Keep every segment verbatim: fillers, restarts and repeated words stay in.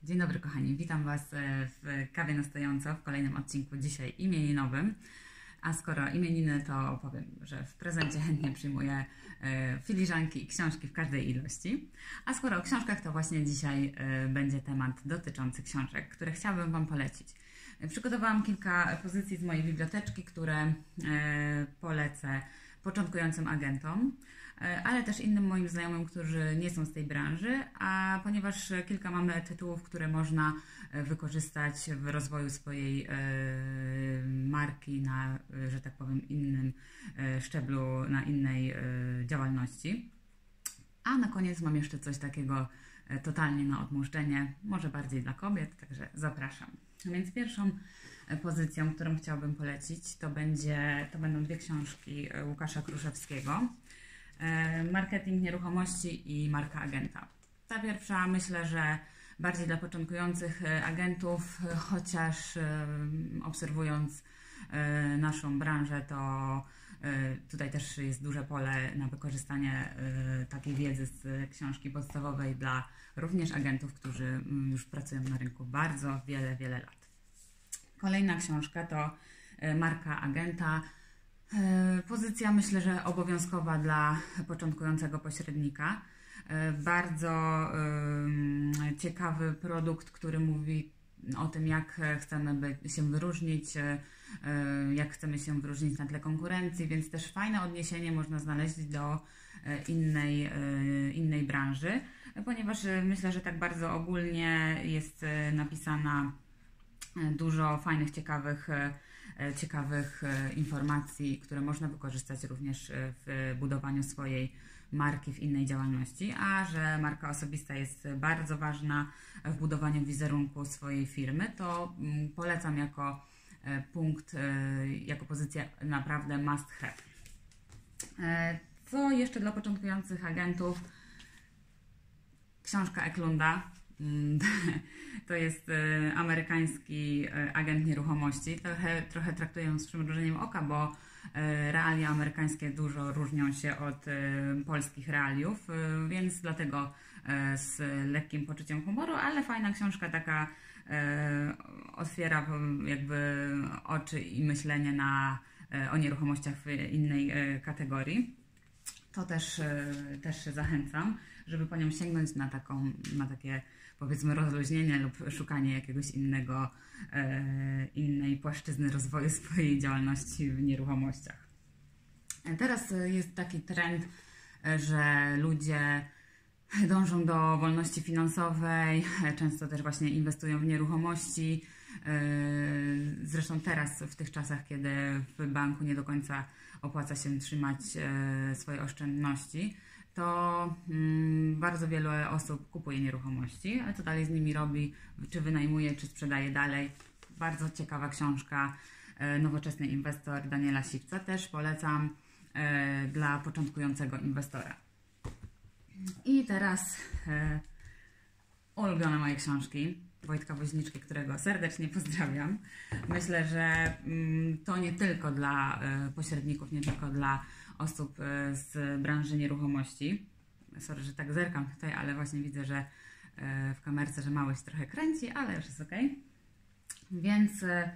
Dzień dobry kochani, witam Was w Kawie na Stojąco w kolejnym odcinku, dzisiaj imieninowym. A skoro imieniny, to powiem, że w prezencie chętnie przyjmuję filiżanki i książki w każdej ilości. A skoro o książkach, to właśnie dzisiaj będzie temat dotyczący książek, które chciałabym Wam polecić. Przygotowałam kilka pozycji z mojej biblioteczki, które polecę początkującym agentom, ale też innym moim znajomym, którzy nie są z tej branży, a ponieważ kilka mamy tytułów, które można wykorzystać w rozwoju swojej marki na, że tak powiem, innym szczeblu, na innej działalności. A na koniec mam jeszcze coś takiego totalnie na odmurzczenie, może bardziej dla kobiet, także zapraszam. Więc pierwszą pozycją, którą chciałabym polecić, to, będzie, to będą dwie książki Łukasza Kruszewskiego. Marketing nieruchomości i marka agenta. Ta pierwsza, myślę, że bardziej dla początkujących agentów, chociaż obserwując naszą branżę, to tutaj też jest duże pole na wykorzystanie takiej wiedzy z książki podstawowej dla również agentów, którzy już pracują na rynku bardzo wiele, wiele lat. Kolejna książka to marka agenta. Pozycja, myślę, że obowiązkowa dla początkującego pośrednika. Bardzo ciekawy produkt, który mówi o tym, jak chcemy się wyróżnić, jak chcemy się wyróżnić na tle konkurencji, więc też fajne odniesienie można znaleźć do innej, innej branży, ponieważ myślę, że tak bardzo ogólnie jest napisana dużo fajnych, ciekawych ciekawych informacji, które można wykorzystać również w budowaniu swojej marki w innej działalności, a że marka osobista jest bardzo ważna w budowaniu wizerunku swojej firmy, to polecam jako punkt, jako pozycję naprawdę must have. Co jeszcze dla początkujących agentów? Książka Eklunda. To jest amerykański agent nieruchomości. Trochę, trochę traktuję ją z przymrużeniem oka, bo realia amerykańskie dużo różnią się od polskich realiów, więc dlatego z lekkim poczuciem humoru, ale fajna książka, taka otwiera jakby oczy i myślenie na, o nieruchomościach w innej kategorii. To też, też zachęcam, żeby po nią sięgnąć na, taką, na takie, powiedzmy, rozluźnienie lub szukanie jakiegoś innego, e, innej płaszczyzny rozwoju swojej działalności w nieruchomościach. Teraz jest taki trend, że ludzie dążą do wolności finansowej, często też właśnie inwestują w nieruchomości. Zresztą teraz, w tych czasach, kiedy w banku nie do końca opłaca się trzymać swoje oszczędności, to bardzo wiele osób kupuje nieruchomości, ale co dalej z nimi robi, czy wynajmuje, czy sprzedaje dalej. Bardzo ciekawa książka Nowoczesny inwestor Daniela Siwca, też polecam dla początkującego inwestora. I teraz e, ulubione moje książki Wojtka Woźniczki, którego serdecznie pozdrawiam. Myślę, że mm, to nie tylko dla e, pośredników, nie tylko dla osób e, z branży nieruchomości. Sorry, że tak zerkam tutaj, ale właśnie widzę, że e, w kamerce, że mało się trochę kręci, ale już jest ok. Więc e,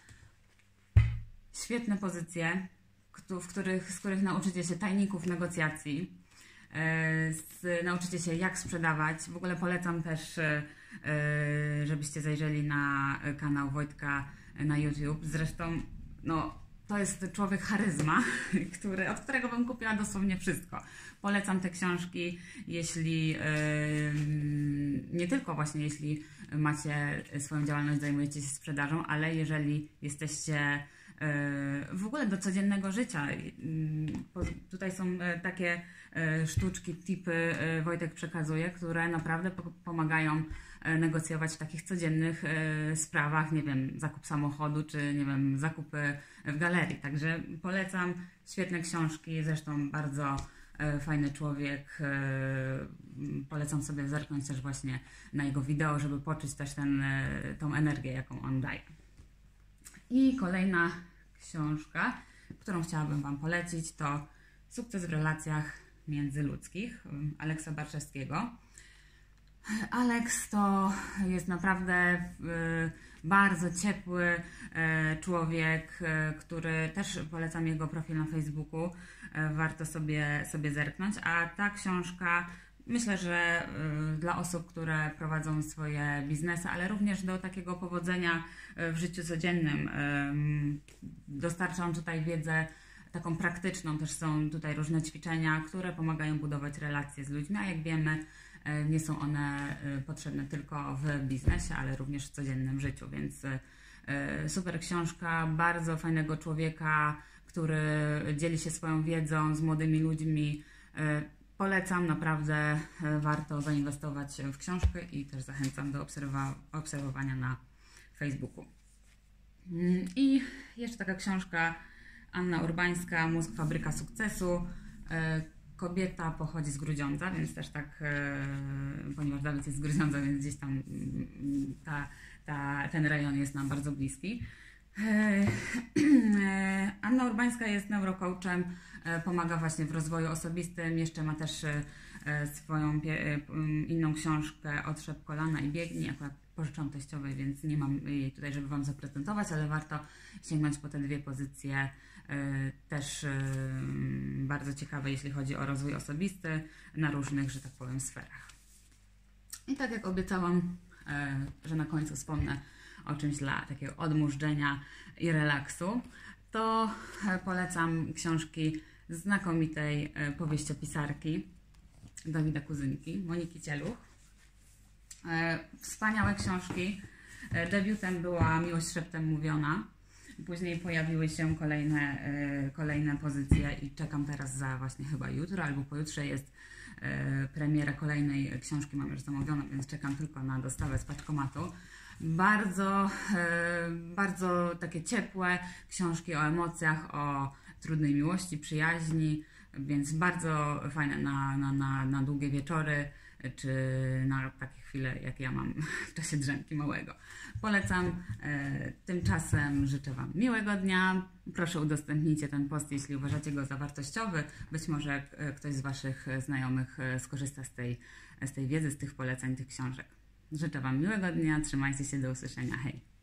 świetne pozycje, w których, z których nauczycie się tajników negocjacji. Z, nauczycie się, jak sprzedawać. W ogóle polecam też, żebyście zajrzeli na kanał Wojtka na YouTube. Zresztą no, to jest człowiek charyzma, który, od którego bym kupiła dosłownie wszystko. Polecam te książki, jeśli nie tylko właśnie jeśli macie swoją działalność, zajmujecie się sprzedażą, ale jeżeli jesteście w ogóle do codziennego życia. Tutaj są takie sztuczki, tipy Wojtek przekazuje, które naprawdę pomagają negocjować w takich codziennych sprawach, nie wiem, zakup samochodu, czy nie wiem, zakupy w galerii. Także polecam, świetne książki, zresztą bardzo fajny człowiek. Polecam sobie zerknąć też właśnie na jego wideo, żeby poczuć też ten, tą energię, jaką on daje. I kolejna książka, którą chciałabym Wam polecić, to Sukces w relacjach międzyludzkich Aleksa Barszewskiego. Alex to jest naprawdę bardzo ciepły człowiek, który też polecam jego profil na Facebooku. Warto sobie, sobie zerknąć. A ta książka, myślę, że dla osób, które prowadzą swoje biznesy, ale również do takiego powodzenia w życiu codziennym. Dostarczam tutaj wiedzę taką praktyczną, też są tutaj różne ćwiczenia, które pomagają budować relacje z ludźmi, a jak wiemy, nie są one potrzebne tylko w biznesie, ale również w codziennym życiu, więc super książka, bardzo fajnego człowieka, który dzieli się swoją wiedzą z młodymi ludźmi. Polecam, naprawdę warto zainwestować w książkę i też zachęcam do obserwa obserwowania na Facebooku. I jeszcze taka książka Anna Urbańska, Mózg, fabryka sukcesu. Kobieta pochodzi z Grudziądza, więc też tak, ponieważ Dawid jest z Grudziądza, więc gdzieś tam ta, ta, ten rejon jest nam bardzo bliski. Anna Urbańska jest neurocoachem, pomaga właśnie w rozwoju osobistym, jeszcze ma też swoją inną książkę Otrzep kolana i biegnij, akurat pożyczam teściowej, więc nie mam jej tutaj, żeby Wam zaprezentować, ale warto sięgnąć po te dwie pozycje, też bardzo ciekawe, jeśli chodzi o rozwój osobisty na różnych, że tak powiem, sferach. I tak jak obiecałam, że na końcu wspomnę o czymś dla takiego odmurzdzenia i relaksu, to polecam książki znakomitej powieściopisarki Dawida Kuzynki, Moniki Cieluch. Wspaniałe książki. Debiutem była Miłość szeptem mówiona. Później pojawiły się kolejne, kolejne pozycje i czekam teraz za właśnie chyba jutro albo pojutrze jest premiera kolejnej książki, mam już zamówioną, więc czekam tylko na dostawę z paczkomatu. Bardzo, bardzo takie ciepłe książki o emocjach, o trudnej miłości, przyjaźni, więc bardzo fajne na, na, na, na długie wieczory, czy na takie chwile, jak ja mam w czasie drzemki małego. Polecam. Tymczasem życzę Wam miłego dnia. Proszę udostępnijcie ten post, jeśli uważacie go za wartościowy. Być może ktoś z Waszych znajomych skorzysta z tej, z tej wiedzy, z tych poleceń, tych książek. Życzę Wam miłego dnia. Trzymajcie się, do usłyszenia. Hej!